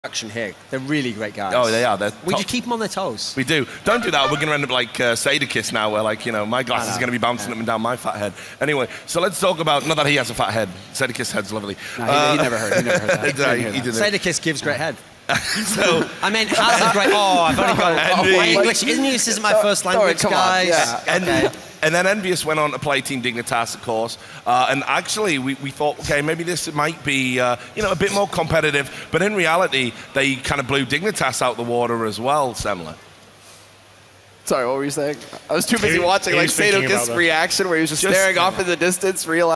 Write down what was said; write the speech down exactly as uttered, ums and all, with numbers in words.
action here. They're really great guys. Oh, they are. They're we just keep them on their toes. We do. Don't do that. We're going to end up like uh, Sadokist now, where like, you know, my glass is going to be bouncing yeah. up and down my fat head. Anyway, so let's talk about, not that he has a fat head. Sadokist's head's lovely. No, he, uh, he never heard, he never heard that. Exactly. He didn't. Sadokist gives great head. So I mean, has a great. Oh, I've only got oh, my English. English isn't my first language, Sorry, guys. Yeah. And, okay. and then Envious went on to play Team Dignitas, of course. Uh, and actually, we, we thought, okay, maybe this might be, uh, you know, a bit more competitive. But in reality, they kind of blew Dignitas out the water as well, Semler. Sorry, what were you saying? I was too busy he, watching he like Sadokist's reaction, where he was just, just staring off in the distance, realizing.